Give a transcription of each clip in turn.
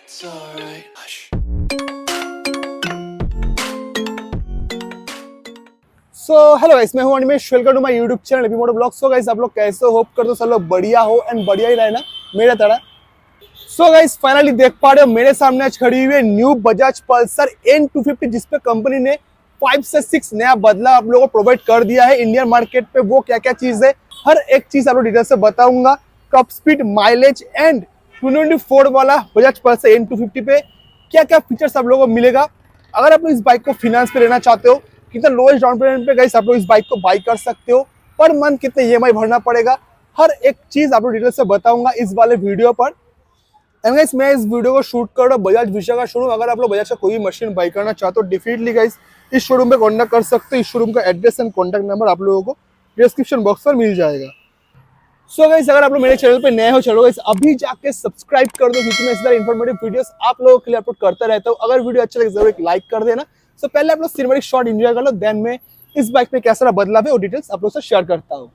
It's alright. Hush. Hello guys, मैं हूं Animesh. Welcome to my YouTube channel AP moto vlogs. Guys, आप लोग कैसे हो? होप करते हो सब लोग बढ़िया हो एंड बढ़िया ही रहना मेरा तरह। गाइस, फाइनली देख पा रहे हो मेरे सामने आज खड़ी हुई है न्यू बजाज पल्सर N250, जिसपे कंपनी ने 5 से 6 नया बदलाव आप लोगों को प्रोवाइड कर दिया है इंडियन मार्केट पे। वो क्या क्या चीज है, हर एक चीज आप लोग डिटेल से बताऊंगा। टॉप स्पीड, माइलेज एंड 224 वाला बजाज पल्सर N250 पे क्या क्या फीचर्स आप लोगों को मिलेगा। अगर आप इस बाइक को फाइनेंस पे लेना चाहते हो, कितना लोएस्ट डाउन पेमेंट पे गाइस आप लोग इस बाइक को बाई कर सकते हो, पर मंथ कितने EMI भरना पड़ेगा, हर एक चीज आप लोग डिटेल से बताऊंगा इस वाले वीडियो पर। एंड गाइस, मैं इस वीडियो को शूट कर रहा हूं बजाज विशाखा का शोरूम। अगर आप लोग बजाज का कोई भी मशीन बाई करना चाहते हो, डेफिनेटली गाइस इस शोरूम पे कॉन्टैक्ट कर सकते हो। इस शोरूम का एड्रेस एंड कॉन्टैक्ट नंबर आप लोगों को डिस्क्रिप्शन बॉक्स पर मिल जाएगा। गाइस, अगर आप लोग मेरे चैनल पे नए हो, चलो गाइस अभी जाके सब्सक्राइब कर दो, क्योंकि मैं इस तरह इन्फॉर्मेटिव वीडियोस आप लोगों के लिए अपलोड करता रहता हूँ। अगर वीडियो अच्छा लगे जरूर एक लाइक कर देना। पहले आप लोग सिनेमैटिक शॉट एंजॉय कर लो, देन मैं इस बाइक पे कैसा बदलाव है वो डिटेल्स आप लोग से शेयर करता हूँ।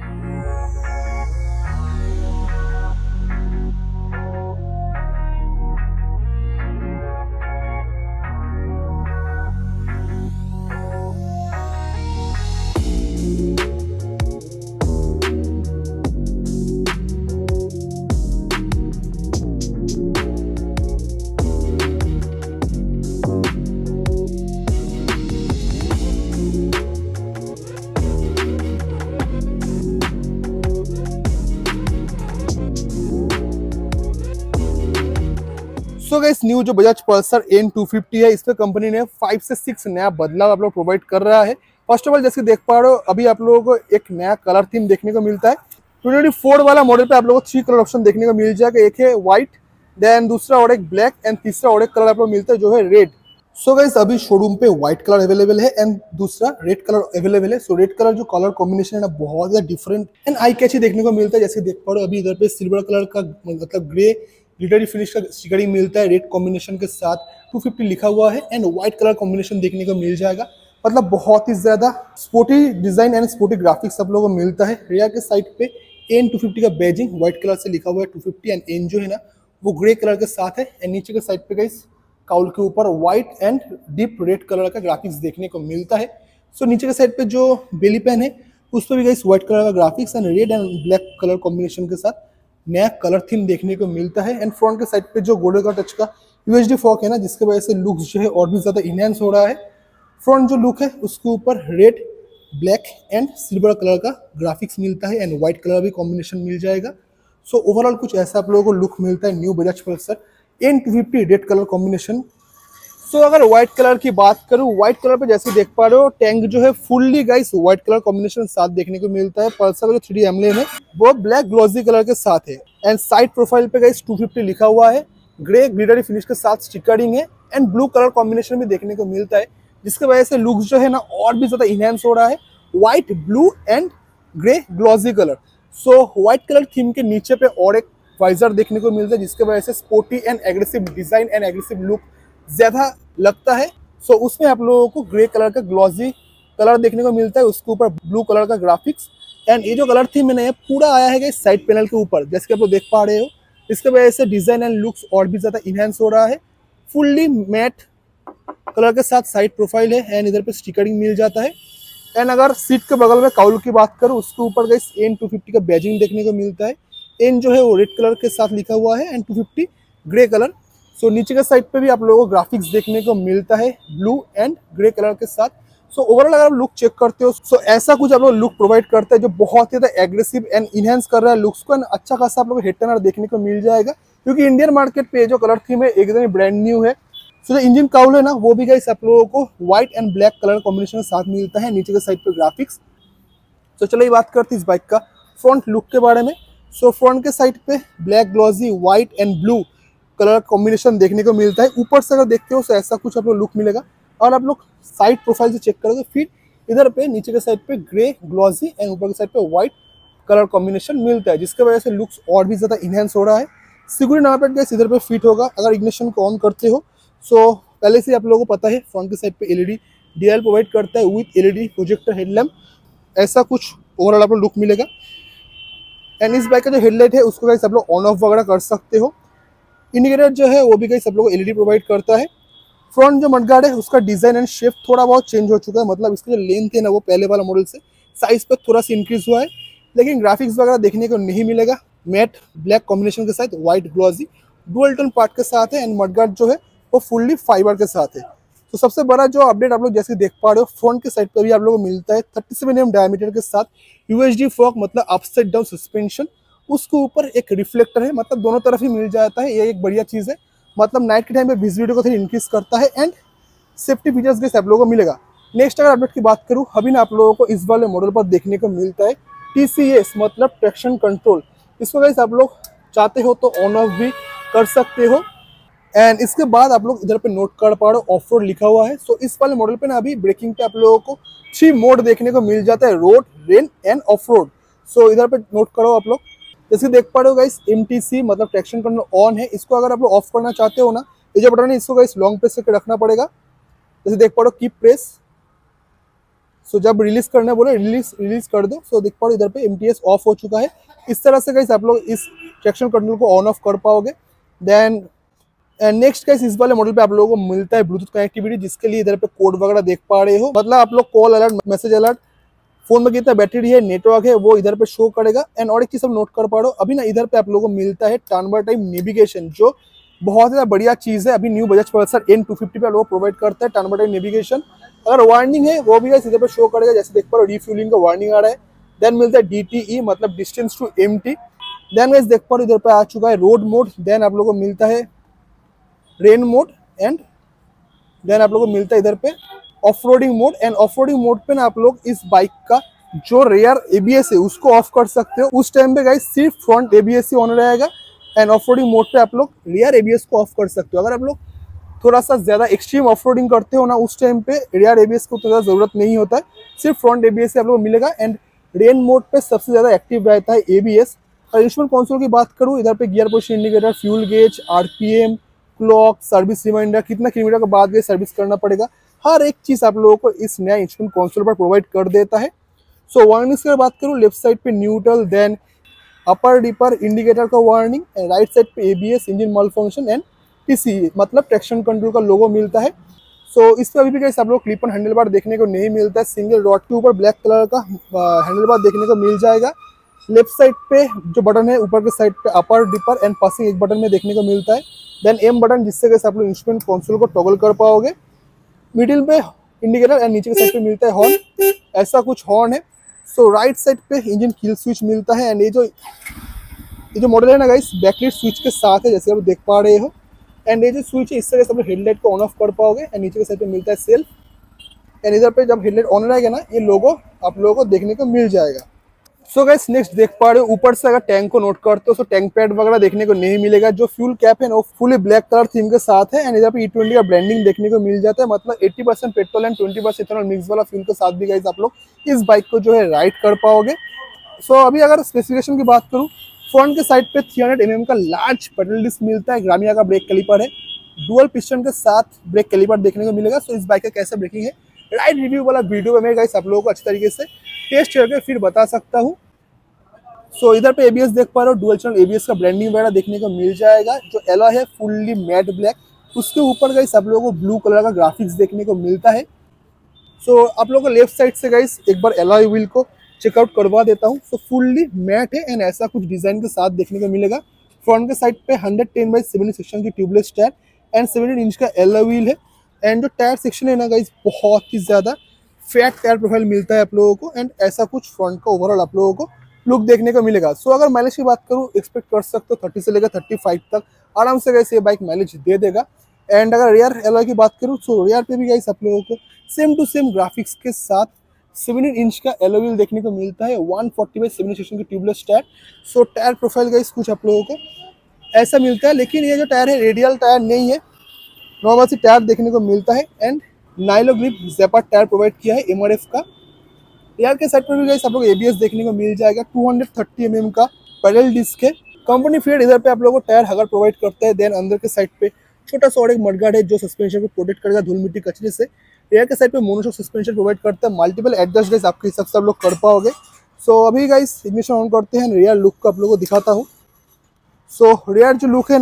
गाइस, न्यू जो बजाज पल्सर N250 है, इस पे कंपनी ने 5 से 6 नया बदलाव आप लोग प्रोवाइड कर रहा है। फर्स्ट ऑफ ऑल, जैसे देख पा रहे हो, अभी आप लोगों को एक नया कलर थीम देखने को मिलता है। 224 वाला मॉडल पे आप लोगों को 3 कलर ऑप्शन देखने को मिल जाएगा। एक है व्हाइट, देन दूसरा और एक ब्लैक एंड तीसरा और एक कलर आप लोग मिलता है जो है रेड। गाइस, अभी शोरूम पे व्हाइट कलर अवेलेबल है एंड दूसरा रेड कलर अवेलेबल है। रेड कलर जो कलर कॉम्बिनेशन है ना, बहुत ज्यादा डिफरेंट एंड आई कैची देखने को मिलता है। जैसे देख पा रहे हो, अभी इधर पे सिल्वर कलर का मतलब ग्रे ग्लिटरी फिनिश का स्टिकरिंग मिलता है, रेड कॉम्बिनेशन के साथ 250 लिखा हुआ है एंड व्हाइट कलर कॉम्बिनेशन देखने को मिल जाएगा। मतलब बहुत ही ज्यादा sporty design and sporty graphics सब लोगों को मिलता है। रियर के साइड पे N250 का बैजिंग व्हाइट कलर से लिखा हुआ है 250 एंड N जो है ना वो ग्रे कलर के साथ है। एंड नीचे के साइड पे गाइस काउल के ऊपर white and deep red colour का ग्राफिक्स देखने को मिलता है। नीचे के साइड पे जो बेली पैन है उस पर भी गाइस व्हाइट कलर का graphics and red and black colour combination के साथ नया कलर थीम देखने को मिलता है। एंड फ्रंट के साइड पे जो गोल्डन का टच का UHD फॉक है ना, जिसके वजह से लुक जो है और भी ज्यादा इनहेंस हो रहा है। फ्रंट जो लुक है उसके ऊपर red, black and silver colour का ग्राफिक्स मिलता है एंड व्हाइट कलर भी कॉम्बिनेशन मिल जाएगा। ओवरऑल कुछ ऐसा आप लोगों को लुक मिलता है new Bajaj Pulsar N250 red colour combination. अगर व्हाइट कलर की बात करूं, व्हाइट कलर पे जैसे देख पा रहे हो, टैंक जो है fully guys white colour combination साथ देखने को मिलता है। पल्सर का जो 3D एम्ब्लेम है वो ब्लैक ग्लॉसी कलर के साथ है एंड साइड प्रोफाइल पे गाइस 250 लिखा हुआ है, ग्रे ग्लिटरी फिनिश के साथ स्टिकरिंग है एंड ब्लू कलर कॉम्बिनेशन भी देखने को मिलता है, जिसके वजह से लुक जो है ना और भी ज्यादा इनहेंस हो रहा है। White, blue and grey glossy colour. White colour theme के नीचे पे और एक वाइजर देखने को मिलता है, जिसके वजह से sporty and aggressive design and aggressive look ज्यादा लगता है। उसमें आप लोगों को ग्रे कलर का ग्लॉसी कलर देखने को मिलता है, उसके ऊपर ब्लू कलर का ग्राफिक्स एंड ये जो कलर थीम है पूरा आया है साइड पैनल के ऊपर, जैसे कि आप लोग देख पा रहे हो। इसके वजह से डिजाइन एंड लुक्स और भी ज्यादा इनहेंस हो रहा है। फुल्ली मैट कलर के साथ साइड प्रोफाइल है एंड इधर पे स्टिकरिंग मिल जाता है। एंड अगर सीट के बगल में काउल की बात करूँ, उसके ऊपर गाइस N250 का बैजिंग देखने को मिलता है। N जो है वो रेड कलर के साथ लिखा हुआ है एंड 250 ग्रे कलर। नीचे के साइड पे भी आप लोगों को ग्राफिक्स देखने को मिलता है ब्लू एंड ग्रे कलर के साथ। ओवरऑल अगर आप लुक चेक करते हो, ऐसा कुछ आप लोग लुक प्रोवाइड करता है जो बहुत ही ज्यादा एग्रेसिव एंड इनहेंस कर रहा है लुक्स को। एंड अच्छा खासा आप लोग हेड टर्नर देखने को मिल जाएगा, क्योंकि इंडियन मार्केट पे जो कलर थीम है एकदम ब्रांड न्यू है। जो इंजन काउल है ना वो भी गाइस आप लोगों को white and black colour combination के साथ मिलता है, नीचे के साइड पे ग्राफिक्स। चलिए बात करते हैं इस बाइक का फ्रंट लुक के बारे में। फ्रंट के साइड पे black, glossy, white and blue colour combination देखने को मिलता है। ऊपर से अगर देखते हो तो ऐसा कुछ आप लोग लुक मिलेगा। और आप लोग साइड प्रोफाइल से चेक करोगे, फिर इधर पे नीचे के साइड पे ग्रे, ग्लॉसी एंड ऊपर के साइड पे व्हाइट कलर कॉम्बिनेशन मिलता है, जिसके वजह से लुक्स और भी ज्यादा इनहेंस हो रहा है। सिक्योरिटी नंबर प्लेट गाइस इधर पे फिट होगा अगर इग्निशन को ऑन करते हो। पहले से आप लोगों को पता है फ्रंट के साइड पे LED DRL प्रोवाइड करता है विथ LED प्रोजेक्टर हेडलैम्प। ऐसा कुछ ओवरऑल आप लोग लुक मिलेगा। एंड इस बाइक का जो हेडलाइट है उसको गाइस आप लोग ऑन ऑफ वगैरह कर सकते हो। इंडिकेटर जो है वो भी गाइस आप लोगों को एलईडी प्रोवाइड करता है। फ्रंट जो मडगार्ड है उसका डिजाइन एंड शेप थोड़ा बहुत चेंज हो चुका है, मतलब इसका जो लेंथ है ना वो पहले वाला मॉडल से साइज पर थोड़ा सा इंक्रीज हुआ है, लेकिन ग्राफिक्स वगैरह देखने को नहीं मिलेगा। मैट ब्लैक कॉम्बिनेशन के साथ white glossy dual tone part के साथ है एंड मडगार्ड जो है वो फुल्ली फाइबर के साथ है। तो सबसे बड़ा जो अपडेट आप लोग जैसे देख पा रहे हो, फ्रंट के साइड पे भी आप लोगों को मिलता है 37 mm डायमीटर के साथ यूएसडी फॉक, मतलब अपसाइड डाउन सस्पेंशन। उसके ऊपर एक रिफ्लेक्टर है, मतलब दोनों तरफ ही मिल जाता है, ये एक बढ़िया चीज़ है, मतलब नाइट के टाइम पे विजिबिलिटी को थोड़ी इंक्रीज करता है एंड सेफ्टी फीचर्स के आप लोगों को मिलेगा। नेक्स्ट अगर अपडेट की बात करूँ, अभी ना आप लोगों को इस वाले मॉडल पर देखने को मिलता है TCS, मतलब ट्रैक्शन कंट्रोल। इसको गाइस आप लोग चाहते हो तो ऑन ऑफ भी कर सकते हो। एंड इसके बाद आप लोग इधर पे नोट कर पा रहे हो ऑफ रोड लिखा हुआ है। सो इस वाले मॉडल पे ना अभी ब्रेकिंग पे आप लोगों को 3 मोड देखने को मिल जाता है, road, rain and off road. So इधर पे नोट करो आप लोग, जैसे देख पा रहे हो गाइस MTC मतलब ट्रैक्शन कंट्रोल ऑन है। इसको अगर आप लोग ऑफ करना चाहते हो ना, ये जो बटन है इसको गाइस लॉन्ग प्रेस करके रखना पड़ेगा। जैसे देख पा रहे हो कीप प्रेस, सो जब रिलीज करना बोले रिलीज कर दो। सो देख पा रहे हो इधर पे MTS ऑफ हो चुका है। इस तरह से गाइस आप लोग इस ट्रैक्शन कंट्रोल को ऑन ऑफ कर पाओगे। देन नेक्स्ट गाइस इस वाले मॉडल पे आप लोगों को मिलता है ब्लूटूथ कनेक्टिविटी, जिसके लिए इधर पे कोड वगैरह देख पा रहे हो, मतलब आप लोग call alert, message alert, phone में कितना बैटरी है, नेटवर्क है, वो इधर पे शो करेगा। एंड और एक चीज सब नोट कर पा रहे हो, अभी ना इधर पे आप लोगों को मिलता है टर्न टाइम नेविगेशन, जो बहुत ज़्यादा बढ़िया चीज़ है। अभी न्यू बजाज पल्सर N250 पे आप लोगों को प्रोवाइड करता है टर्न टाइम नेविगेशन। अगर वार्निंग है वो भी गाइस इधर पे शो करेगा, जैसे देख पा रहे हो रिफ्यूलिंग का वार्निंग आ रहा है। देन मिलता है DTE मतलब distance to empty. Then guys देख पा रहे हो इधर पे आ चुका है रोड मोड। देन आप लोगों को मिलता है रेन मोड एंड देन आप लोगों को मिलता है इधर पे off roading mode. And off roading mode पे ना आप लोग इस बाइक का जो रेयर ABS है उसको ऑफ कर सकते हो। उस टाइम पे गाइस सिर्फ फ्रंट ABS ही ऑन रहेगा एंड ऑफ रोडिंग मोड पे आप लोग रेयर ABS को ऑफ कर सकते हो। अगर आप लोग थोड़ा सा ज्यादा एक्सट्रीम ऑफ रोडिंग करते हो ना, उस टाइम पे रेयर ABS को तो ज्यादा जरूरत नहीं होता है, सिर्फ फ्रंट ABS से आप लोग मिलेगा। एंड रेन मोड पे सबसे ज्यादा एक्टिव रहता है ABS। और इंस्ट्रूमेंट कंसोल की बात करूँ, इधर पे gear position indicator, fuel gauge, RPM, clock, service reminder, कितना किलोमीटर के बाद ये सर्विस करना पड़ेगा, हर एक चीज आप लोगों को इस नया इंस्ट्रूमेंट कंसोल पर प्रोवाइड कर देता है। सो वार्निंग्स की बात करूँ, लेफ्ट साइड पे neutral, then upper dipper indicator का वार्निंग, एंड राइट साइड पे ABS, engine malfunction and TCE मतलब ट्रैक्शन कंट्रोल का लोगो मिलता है। सो इस पर अभी भी गाइस आप लोग क्लिप ऑन हैंडल बार देखने को नहीं मिलता है, सिंगल रॉड के ऊपर ब्लैक कलर का हैंडल बार देखने को मिल जाएगा। लेफ्ट साइड पे जो बटन है ऊपर के साइड पे अपर डिपर एंड पासिंग एक बटन में देखने को मिलता है। देन M बटन, जिससे गाइस आप लोग इंस्ट्रूमेंट कंसोल को टॉगल कर पाओगे। मिडिल पे इंडिकेटर एंड नीचे के साइड पे मिलता है हॉर्न, ऐसा कुछ हॉर्न है। सो राइट साइड पे इंजन किल स्विच मिलता है। एंड ये जो मॉडल है ना गाइस बैकलाइट स्विच के साथ है, जैसे आप देख पा रहे हो। एंड ये जो स्विच है इससे आप लोग हेडलाइट को ऑन ऑफ कर पाओगे। एंड नीचे के साइड पे मिलता है सेल्फ। एंड इधर पे जब हेडलाइट ऑन रहेगा ना, ये लोगो आप लोगों को देखने को मिल जाएगा। सो गाइस नेक्स्ट देख पा रहे हो, ऊपर से अगर टैंक को नोट करते हो तो टैंक पैड वगैरह देखने को नहीं मिलेगा। जो फ्यूल कैप है ना वो फुली ब्लैक कलर थीम के साथ है। एंड इधर पे E20 का ब्रांडिंग देखने को मिल जाता है, मतलब 80% पेट्रोल एंड 20% इथेनॉल मिक्स वाला फ्यूल के साथ भी गाइस आप लोग इस बाइक को जो है राइड कर पाओगे। सो अभी अगर स्पेसिफिकेशन की बात करूँ, फ्रंट के साइड पे 300 mm का लार्ज पेडल डिस्क मिलता है, ग्रामिया का ब्रेक कैलिपर है, डुअल पिस्टन के साथ ब्रेक कैलिपर देखने को मिलेगा। सो इस बाइक का कैसा ब्रेकिंग है राइड रिव्यू वाला वीडियो में मैं गाइस आप लोगों को अच्छी तरीके से टेस्ट करके फिर बता सकता हूँ। सो इधर पे ABS देख पा रहे हो, डुअल चैनल ABS का ब्रांडिंग वगैरह देखने को मिल जाएगा। जो एलॉय है फुल्ली मैट ब्लैक, उसके ऊपर गाइस आप लोगों को ब्लू कलर का ग्राफिक्स देखने को मिलता है। सो आप लोगों को लेफ्ट साइड से गाइस एक बार एलॉय व्हील को चेकआउट करवा देता हूँ। सो फुल्ली मैट है एंड ऐसा कुछ डिजाइन के साथ देखने को मिलेगा। फ्रंट के साइड पे 110/70 सेक्शन की ट्यूबलेस टायर एंड 17 इंच का एलॉय व्हील है। एंड जो टायर सेक्शन है ना गाइस, बहुत ही ज्यादा फैट टायर प्रोफाइल मिलता है आप लोगों को। एंड ऐसा कुछ फ्रंट का ओवरऑल आप लोगों को लुक देखने को मिलेगा। सो अगर माइलेज की बात करूँ, एक्सपेक्ट कर सकते हो 30 से लेकर 35 तक आराम से गाइस ये बाइक माइलेज दे देगा। एंड अगर रियर एलॉय की बात करूँ, सो रियर पे भी गाइस आप लोगों को सेम टू सेम ग्राफिक्स के साथ 17 इंच का एलॉय व्हील देखने को मिलता है, 140/70 सेक्शन की tubeless tyre. So tyre profile guys कुछ आप लोगों को ऐसा मिलता है, लेकिन ये जो टायर है रेडियल टायर नहीं है, नॉर्मल सी टायर देखने को मिलता है। And Nylogrip Zapper tyre provide किया है MRF का। रियर के साइड पर भी गाइस आप लोग ABS देखने को मिल जाएगा, 230 mm का पैडल डिस्क है। कंपनी फिर इधर पे आप लोगों को टायर हगर प्रोवाइड करता है। देन अंदर के साइड पे छोटा सा और एक मडगार्ड है जो सस्पेंशन को प्रोटेक्ट करेगा धूल मिट्टी कचरे से। रियर के साइड पे मोनोशॉक सस्पेंशन प्रोवाइड करता है, मल्टीपल एडजस्ट गाइस आपके हिसाब से आप लोग कर पाओगे। सो अभी गाइस इग्निशन ऑन करते हैं, रियर लुक को आप लोगों को दिखाता हूँ। सो रियर जो लुक है ना,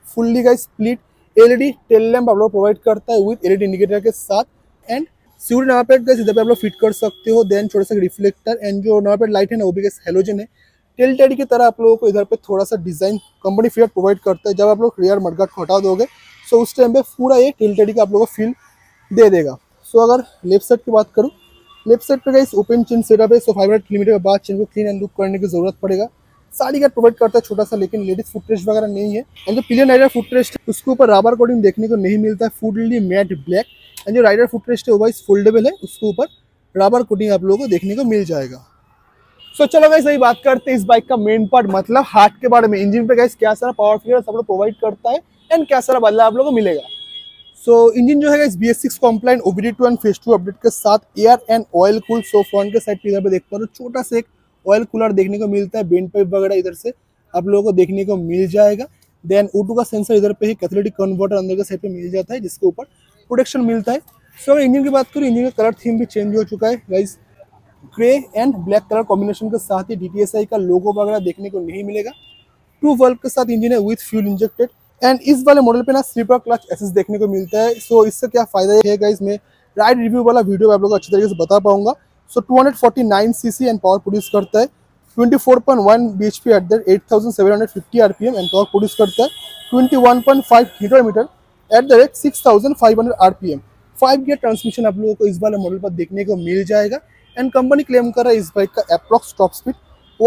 fully guys split LED tail lamp आप लोग प्रोवाइड करता है विद एलईडी इंडिकेटर के साथ। एंड सीढ़ी नंबर प्लेट गाइस इधर पे आप लोग फिट कर सकते हो। देन छोटा सा रिफ्लेक्टर एंड जो नंबर प्लेट लाइट है ना वो भी गाइस हेलोजन है। टेल टेडी की तरह आप लोगों को इधर पे थोड़ा सा डिजाइन कंपनी फिट प्रोवाइड करता है। जब आप लोग रियर मडगार्ड को हटा दोगे सो उस टाइम पे पूरा ये टेल टेडी का आप लोगों को फील दे देगा। सो अगर लेफ्ट साइड की बात करूँ, लेफ्ट साइड पे गाइस ओपन चिन सेटअप है। सो 500 किलोमीटर के बाद चिन को क्लीन एंड लुक करने की जरूरत पड़ेगा। साड़ी गार्ड प्रोवाइड करता है छोटा सा, लेकिन लेडीज फुटरेस्ट वगैरह नहीं है। एंड जो पिलियन राइडर फुटरेस्ट है उसके ऊपर रबर कोटिंग देखने को नहीं मिलता है, फुल्ली मैट ब्लैक। एंड जो राइडर फुटरेस्ट है वो गाइस फोल्डेबल है, उसके ऊपर रबर कोटिंग आप लोगों को देखने को मिल जाएगा। सो चलो गाइस अभी बात करते हैं इस बाइक का मेन पार्ट मतलब हार्ट के बारे में। इंजन पे गाइस क्या सारा पावर फिगर सब लोग प्रोवाइड करता है एंड क्या सारा बदलाव आप लोगों को मिलेगा। सो इंजन जो है guys BS6 compliant OBD2 and phase 2 update के साथ air and oil cool. So front के साइड पे इधर पे देख पा रहे हो छोटा सा एक ऑयल कूलर देखने को मिलता है, बेंड पाइप वगैरह इधर से आप लोगों को देखने को मिल जाएगा। देन O2 का सेंसर इधर पे ही, कैथलिटिक कन्वर्टर अंदर के साइड पे मिल जाता है जिसके ऊपर प्रोटेक्शन मिलता है। सो इंजन की बात करूँ, इंजन का कलर थीम भी चेंज हो चुका है guys, grey and black colour combination के साथ ही DTSI का लोगो वगैरह देखने को नहीं मिलेगा। 2 वॉल्व के साथ इंजन है विथ फ्यूल इंजेक्टेड। एंड इस वाले मॉडल पे ना स्लीपर क्लच एसिस्ट देखने को मिलता है। सो इससे क्या फायदा है गाइस, मैं राइड रिव्यू वाला वीडियो आप लोगों को अच्छी तरीके से बता पाऊंगा। So 249 CC and power produce करता है, 24.1 bhp at the 8750 RPM and torque produce करता है 21.5 newton at the rate 6500 RPM। 5 gear transmission आप लोगों को इस वाले मॉडल पर देखने को मिल जाएगा। एंड कंपनी क्लेम कर रहा है इस बाइक का अप्रॉक्स टॉप स्पीड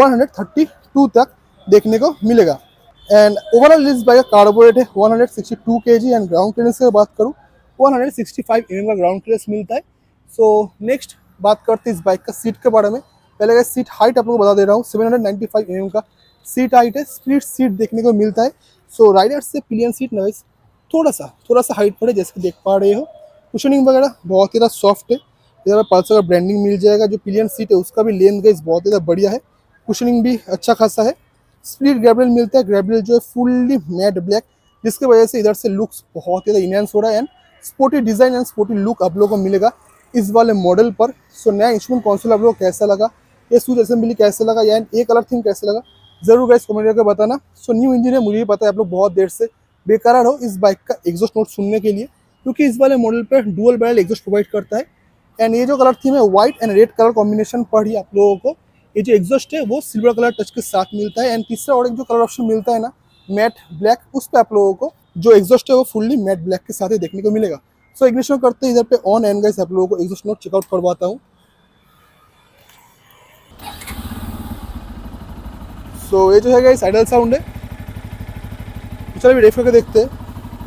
132 तक देखने को मिलेगा। एंड ओवरऑल इस बाइक का कार्बोरेट है 162 kg एंड ग्राउंड क्लियरेंस की बात करूँ 165 mm का ग्राउंड क्लियरेंस मिलता है। सो नेक्स्ट बात करते हैं इस बाइक का सीट के बारे में। पहले का सीट हाइट आप लोगों को बता दे रहा हूँ, 795 mm का सीट हाइट है, स्प्लिट सीट देखने को मिलता है। सो राइडर से पिलियन सीट ना थोड़ा सा हाइट पड़े जैसे कि देख पा रहे हो। कुशनिंग वगैरह बहुत ही सॉफ्ट है, इधर पल्सर का ब्रांडिंग मिल जाएगा। जो पिलियन सीट है उसका भी लेंथ गाइस बहुत ही बढ़िया है, कुशनिंग भी अच्छा खासा है। स्प्लिट ग्रैबल मिलता है, ग्रैबल जो है फुल्ली मैट ब्लैक जिसकी वजह से इधर से लुक्स बहुत ही इनहेंस हो रहा है and sporty design and sporty look आप लोगों को मिलेगा इस वाले मॉडल पर। सो नया इंस्ट्रूमेंट कंसोल आप लोगों को कैसा लगा, ये स्विच असेंबली कैसा लगा या ये कलर थीम कैसा लगा जरूर गाइस कमेंट करके बताना। सो न्यू इंजन है, मुझे भी पता है आप लोग बहुत देर से बेकरार हो इस बाइक का एग्जॉस्ट नोट सुनने के लिए, क्योंकि इस वाले मॉडल पर डुअल बैरल एग्जॉस्ट प्रोवाइड करता है। एंड ये जो कलर थीम है white and red colour combination पर ही आप लोगों को ये जो एग्जॉस्ट है वो सिल्वर कलर टच के साथ मिलता है। एंड तीसरा और एक जो कलर ऑप्शन मिलता है ना मैट ब्लैक, उस पर आप लोगों को जो एग्जॉस्ट है वो फुल्ली मैट ब्लैक के साथ ही देखने को मिलेगा। सो इग्निशन करते हैं इधर पे ऑन एंड गाइस आप लोगों को एग्जॉस्ट नोट चेकआउट करवाता हूँ। सो ये जो है गाइस आइडल साउंड है, चलो अभी रेफ करके देखते हैं।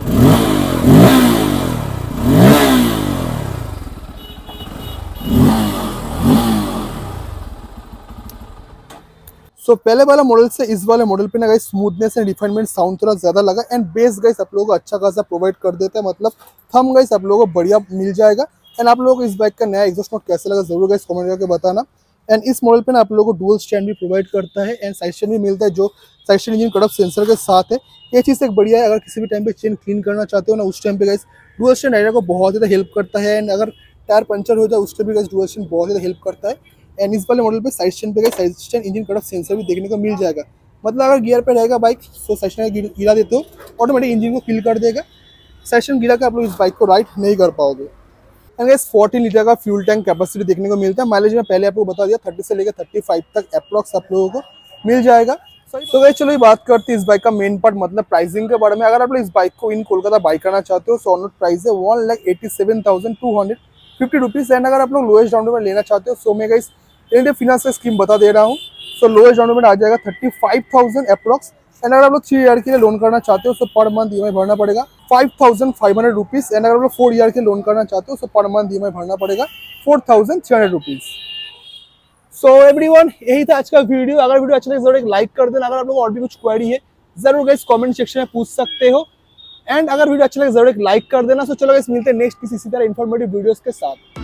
सो पहले वाला मॉडल से इस वाले मॉडल पे ना guys smoothness and refinement sound थोड़ा ज्यादा लगा एंड बेस गाइस आप लोगों को अच्छा खासा प्रोवाइड कर देता है, मतलब थम गाइस आप लोगों को बढ़िया मिल जाएगा। एंड आप लोगों को इस बाइक का नया एग्जॉस्ट नोट कैसा लगा जरूर गाइस कमेंट करके बताना। एंड इस मॉडल पे ना आप लोगों को डुअल स्टैंड भी प्रोवाइड करता है एंड साइड स्टैंड भी मिलता है जो side stand engine cut off sensor के साथ है। ये चीज़ एक बढ़िया है, अगर किसी भी टाइम पे चेन क्लीन करना चाहते हो ना उस टाइम पे गाइस डुअल स्टैंड राइडर को बहुत ज़्यादा हेल्प करता है। एंड अगर टायर पंचर हो जाए उस टाइम भी गाइस डुअल स्टैंड बहुत ज़्यादा हेल्प करता है। एंड इस वाले मॉडल पे साइड स्टैंड पे side stand engine cut off sensor भी देखने को मिल जाएगा, मतलब अगर गियर पे रहेगा बाइक तो साइड स्टैंड गिरा देते हो ऑटोमेटिक इंजन को किल कर देगा। साइड स्टैंड गिरा के आप लोग इस बाइक को राइड नहीं कर पाओगे। एंड गाइस 14 लीटर का फ्यूल टैंक कैपेसिटी देखने को मिलता है। माइलेज में पहले आपको बता दिया 30 से लेकर 35 तक अप्रॉक्स आप लोगों को मिल जाएगा। तो गाइस चलो ये बात करते हैं इस बाइक का मेन पार्ट मतलब प्राइसिंग के बारे में। अगर आप लोग इस बाइक को इन कोलकाता बाई करना चाहते हो सो ऑन रोड प्राइस है 1,87,250 रुपीज़। एंड अगर आप लोग लोएस्ट डाउन पेमेंट लेना चाहते हो सो मैं गाइस फिनांस का स्कीम बता दे रहा हूँ। सो लोएस्ट डाउन पेमेंट आ जाएगा 35,000 अप्रॉक्स। एंड अगर आप लोग 3 ईयर के लिए लोन करना चाहते हो सो पर मंथ EMI भरना पड़ेगा 5,500 रुपीज़। एंड अगर आप लोग 4 ईयर के लोन करना चाहते हो सो पर मंथ EMI भरना पड़ेगा 4,300 रुपीज़। सो एवरीवन यही था आज का वीडियो। अगर वीडियो अच्छा लगे जरूर एक लाइक कर देना। अगर आप लोग और भी कुछ क्वेरी है जरूर गाइस कमेंट सेक्शन में पूछ सकते हो। एंड अगर वीडियो अच्छा लगे जरूर एक लाइक कर देना। सो चलो गाइस मिलते हैं नेक्स्ट किसी इसी तरह इन्फॉर्मेटिव वीडियोस के साथ।